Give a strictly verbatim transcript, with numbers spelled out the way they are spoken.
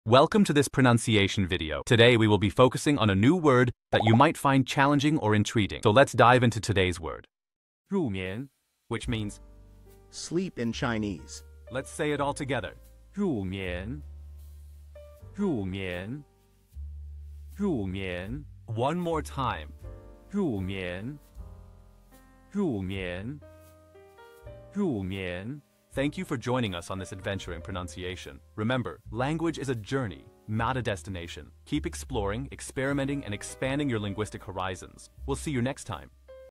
Welcome to this pronunciation video. Today we will be focusing on a new word that you might find challenging or intriguing. So let's dive into today's word. 入眠, which means sleep in Chinese. Let's say it all together. 入眠,入眠,入眠. One more time. 入眠,入眠,入眠. Thank you for joining us on this adventure in pronunciation. Remember, language is a journey, not a destination. Keep exploring, experimenting, and expanding your linguistic horizons. We'll see you next time.